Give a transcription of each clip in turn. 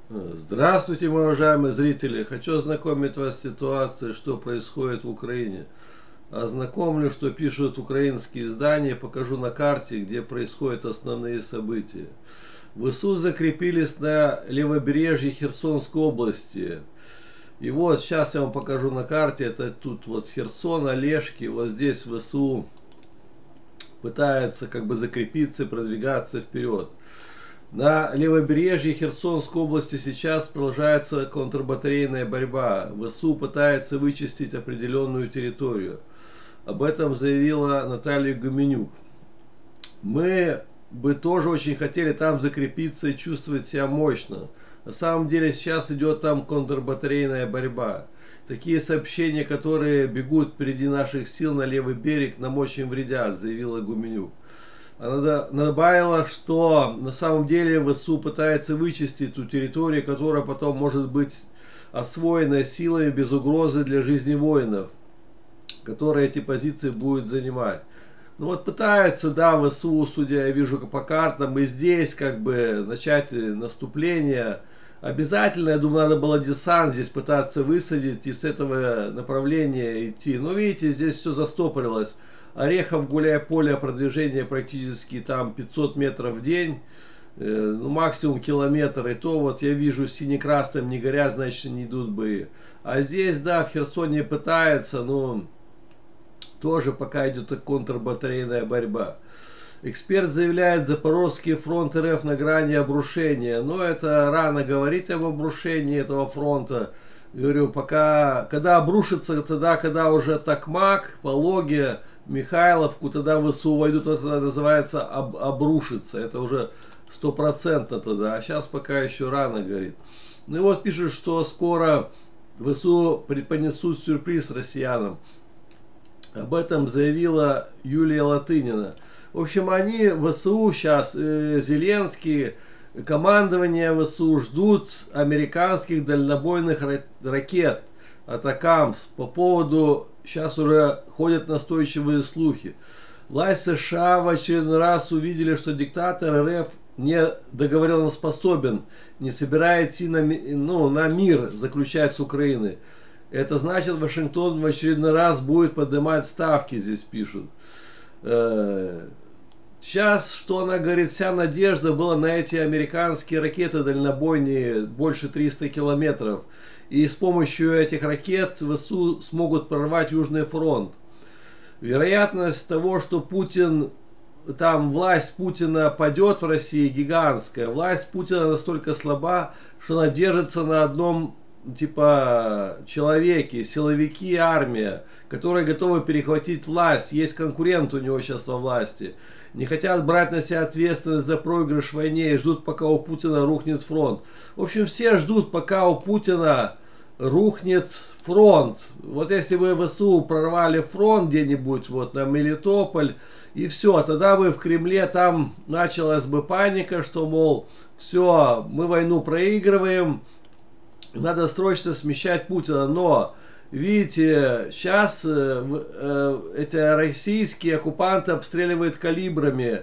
Здравствуйте, мои уважаемые зрители! Хочу ознакомить вас с ситуацией, что происходит в Украине. Ознакомлю, что пишут украинские издания, покажу на карте, где происходят основные события. ВСУ закрепились на левобережье Херсонской области. И вот сейчас я вам покажу на карте, это тут вот Херсон, Олешки, вот здесь ВСУ пытается как бы закрепиться и продвигаться вперед. На левобережье Херсонской области сейчас продолжается контрбатарейная борьба. ВСУ пытается вычистить определенную территорию. Об этом заявила Наталья Гуменюк. Мы бы тоже очень хотели там закрепиться и чувствовать себя мощно. На самом деле сейчас идет там контрбатарейная борьба. Такие сообщения, которые бегут впереди наших сил на левый берег, нам очень вредят, заявила Гуменюк. Она добавила, что на самом деле ВСУ пытается вычистить ту территорию, которая потом может быть освоена силами без угрозы для жизни воинов, которые эти позиции будут занимать. Ну вот пытается, да, ВСУ, судя я вижу по картам, и здесь как бы начать наступление. Обязательно, я думаю, надо было десант здесь пытаться высадить и с этого направления идти. Но видите, здесь все застопорилось. Орехов, Гуляй-Поле, продвижение практически там 500 метров в день, ну максимум километр, и то вот я вижу сине-красным не горят, значит не идут бои. А здесь, да, в Херсоне пытается, но тоже пока идет контрбатарейная борьба. Эксперт заявляет, Запорожский фронт РФ на грани обрушения. Но это рано говорить об обрушении этого фронта. Говорю, пока, когда обрушится, тогда, когда уже Токмак, Пологе, Михайловку, тогда ВСУ войдут, это называется обрушится. Это уже стопроцентно тогда. А сейчас пока еще рано, говорит. Ну и вот пишут, что скоро ВСУ преподнесут сюрприз россиянам. Об этом заявила Юлия Латынина. В общем, они, ВСУ сейчас, Зеленский, командование ВСУ ждут американских дальнобойных ракет Атакамс. По поводу, сейчас уже ходят настойчивые слухи. Власть США в очередной раз увидели, что диктатор РФ не договоренноспособен, не собирается идти на мир заключать с Украиной. Это значит, Вашингтон в очередной раз будет поднимать ставки, здесь пишут. Сейчас, что она говорит, вся надежда была на эти американские ракеты дальнобойные, больше 300 километров. И с помощью этих ракет ВСУ смогут прорвать Южный фронт. Вероятность того, что Путин, там власть Путина падет в России, гигантская. Власть Путина настолько слаба, что она держится на одном типа человеки, силовики, армия, которые готовы перехватить власть. Есть конкурент у него сейчас во власти. Не хотят брать на себя ответственность за проигрыш в войне и ждут, пока у Путина рухнет фронт. В общем, все ждут, пока у Путина рухнет фронт. Вот если бы ВСУ прорвали фронт где-нибудь вот на Мелитополь, и все, тогда бы в Кремле там началась бы паника, что, мол, все, мы войну проигрываем, надо срочно смещать Путина. Но, видите, сейчас эти российские оккупанты обстреливают калибрами.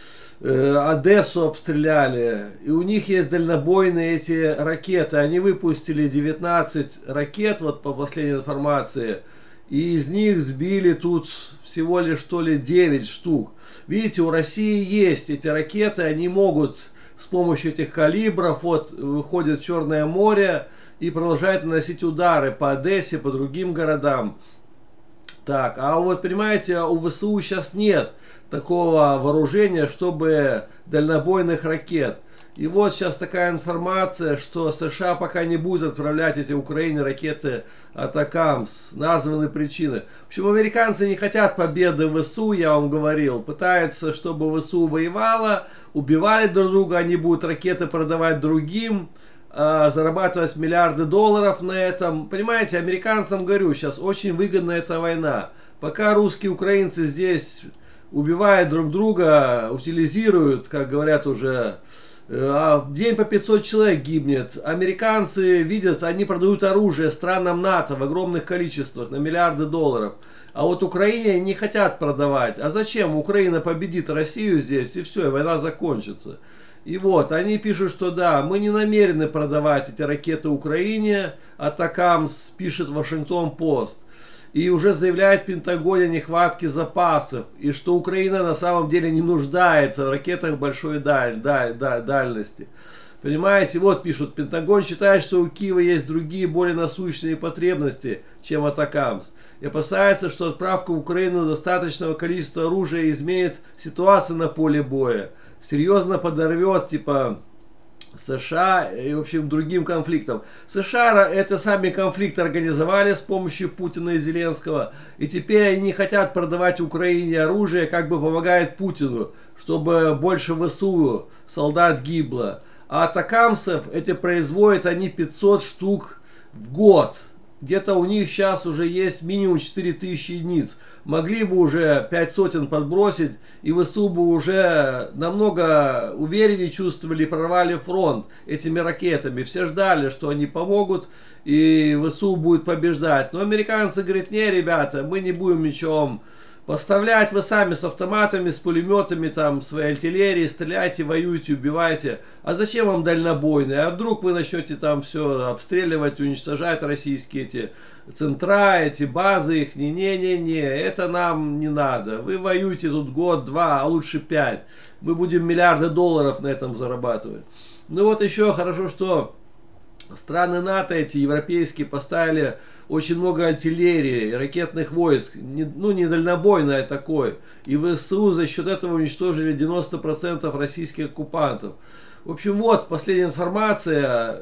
Одессу обстреляли. И у них есть дальнобойные эти ракеты. Они выпустили 19 ракет, вот по последней информации. И из них сбили тут всего лишь что ли 9 штук. Видите, у России есть эти ракеты. Они могут с помощью этих калибров вот выходят в Черное море и продолжают наносить удары по Одессе, по другим городам. Так, а вот понимаете, у ВСУ сейчас нет такого вооружения, чтобы дальнобойных ракет. И вот сейчас такая информация, что США пока не будет отправлять эти Украине ракеты Атакамс. Названы причины. В общем, американцы не хотят победы в ВСУ, я вам говорил. Пытаются, чтобы ВСУ воевала, убивали друг друга, они будут ракеты продавать другим, зарабатывать миллиарды долларов на этом. Понимаете, американцам, говорю, сейчас очень выгодна эта война. Пока русские украинцы здесь убивают друг друга, утилизируют, как говорят уже, в день по 500 человек гибнет. Американцы видят, они продают оружие странам НАТО в огромных количествах, на миллиарды долларов. А вот Украине не хотят продавать. А зачем? Украина победит Россию здесь, и все, и война закончится. И вот, они пишут, что да, мы не намерены продавать эти ракеты Украине, Атакамс, пишет Вашингтон-Пост. И уже заявляет в Пентагоне о нехватке запасов, и что Украина на самом деле не нуждается в ракетах большой дальности. Понимаете, вот пишут, Пентагон считает, что у Киева есть другие более насущные потребности, чем Атакамс. И опасается, что отправка в Украину достаточного количества оружия изменит ситуацию на поле боя. Серьезно подорвет, типа, США и, в общем, другим конфликтам. США это сами конфликт организовали с помощью Путина и Зеленского. И теперь они не хотят продавать Украине оружие, как бы помогает Путину, чтобы больше ВСУ солдат гибло. А атакамсов эти производят они 500 штук в год. Где-то у них сейчас уже есть минимум 4000 единиц. Могли бы уже 5 сотен подбросить, и ВСУ бы уже намного увереннее чувствовали и прорвали фронт этими ракетами. Все ждали, что они помогут, и ВСУ будет побеждать. Но американцы говорят, не, ребята, мы не будем ничего поставлять, вы сами с автоматами, с пулеметами, там, своей артиллерии, стреляйте, воюйте, убивайте. А зачем вам дальнобойные? А вдруг вы начнете там все обстреливать, уничтожать российские эти центра, эти базы их? Не-не-не, это нам не надо. Вы воюете тут год, 2, а лучше 5. Мы будем миллиарды долларов на этом зарабатывать. Ну вот еще хорошо, что страны НАТО, эти европейские, поставили очень много артиллерии, ракетных войск, не дальнобойное такое. И ВСУ за счет этого уничтожили 90% российских оккупантов. В общем, вот последняя информация.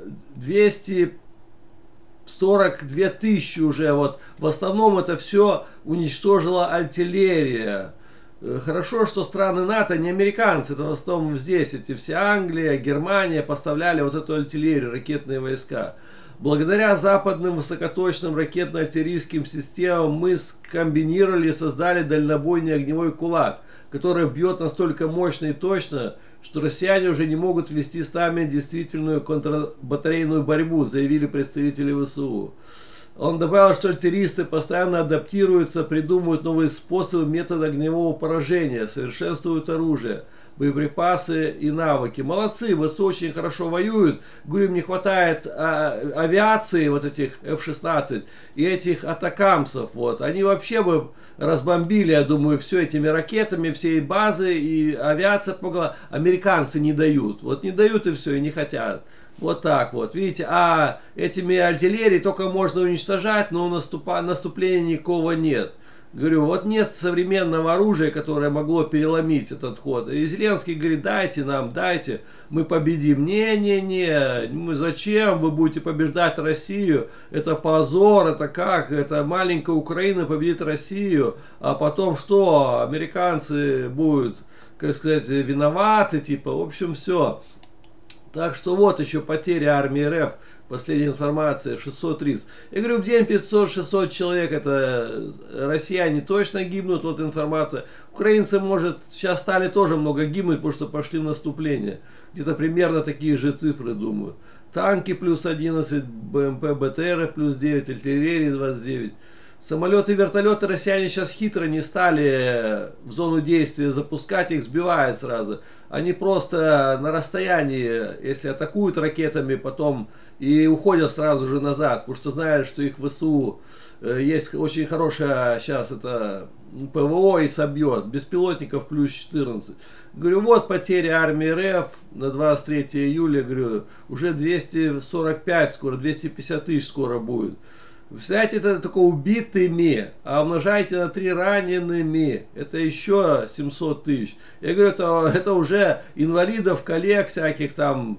242 тысячи уже. Вот. В основном это все уничтожила артиллерия. Хорошо, что страны НАТО, не американцы, это в основном здесь, эти все Англия, Германия поставляли вот эту артиллерию, ракетные войска. Благодаря западным высокоточным ракетно-артиллерийским системам мы скомбинировали и создали дальнобойный огневой кулак, который бьет настолько мощно и точно, что россияне уже не могут вести с нами действительную контрбатарейную борьбу, заявили представители ВСУ. Он добавил, что артиллеристы постоянно адаптируются, придумывают новые способы, методы огневого поражения, совершенствуют оружие, боеприпасы и навыки. Молодцы, ВСУ очень хорошо воюют. Говорю, им не хватает авиации, вот этих F-16 и этих атакамсов. Вот. Они вообще бы разбомбили, я думаю, все этими ракетами, всей базы, и авиация помогла. Американцы не дают. Вот не дают и все, и не хотят. Вот так вот, видите, а этими артиллерией только можно уничтожать, но наступления никакого нет. Говорю, вот нет современного оружия, которое могло переломить этот ход. И Зеленский говорит, дайте нам, дайте, мы победим. Не, зачем вы будете побеждать Россию? Это позор, это как? Это маленькая Украина победит Россию, а потом что? Американцы будут, как сказать, виноваты, типа, в общем, все. Так что вот еще потери армии РФ, последняя информация, 630. Я говорю, в день 500-600 человек, это россияне точно гибнут, вот информация. Украинцы, может, сейчас стали тоже много гибнуть, потому что пошли в наступление. Где-то примерно такие же цифры, думаю. Танки плюс 11, БМП, БТР плюс 9, артиллерии 29. Самолеты и вертолеты россияне сейчас хитро не стали в зону действия запускать, их сбивают сразу. Они просто на расстоянии, если атакуют ракетами, потом и уходят сразу же назад, потому что знают, что их ВСУ есть очень хорошая сейчас это ПВО и собьет. Беспилотников плюс 14. Говорю, вот потери армии РФ на 23 июля, говорю, уже 245 скоро, 250 тысяч скоро будет. Представляете, это такое убитыми, а умножайте на 3 ранеными, это еще 700 тысяч. Я говорю, это уже инвалидов, коллег всяких там,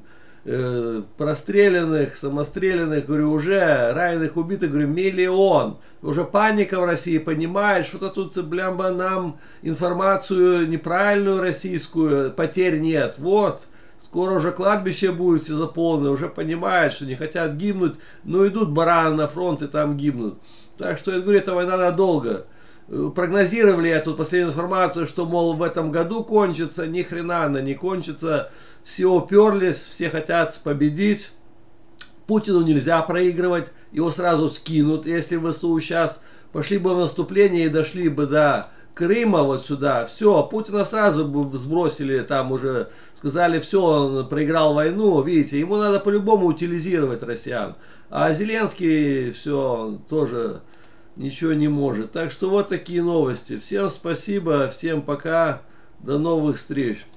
простреленных, самострелянных, говорю, уже раненых, убитых, говорю, 1 миллион. Уже паника в России, понимает, что-то тут, блямба, нам информацию неправильную российскую, потерь нет, вот. Скоро уже кладбище будет все заполнено, уже понимают, что не хотят гибнуть, но идут бараны на фронт и там гибнут. Так что я говорю, эта война надолго. Прогнозировали я тут последнюю информацию, что, мол, в этом году кончится, ни хрена она не кончится. Все уперлись, все хотят победить. Путину нельзя проигрывать, его сразу скинут. Если ВСУ сейчас пошли бы в наступление и дошли бы до Крыма вот сюда, все, Путина сразу бы сбросили, там уже сказали, все, он проиграл войну, видите, ему надо по-любому утилизировать россиян. А Зеленский все тоже ничего не может. Так что вот такие новости. Всем спасибо, всем пока, до новых встреч.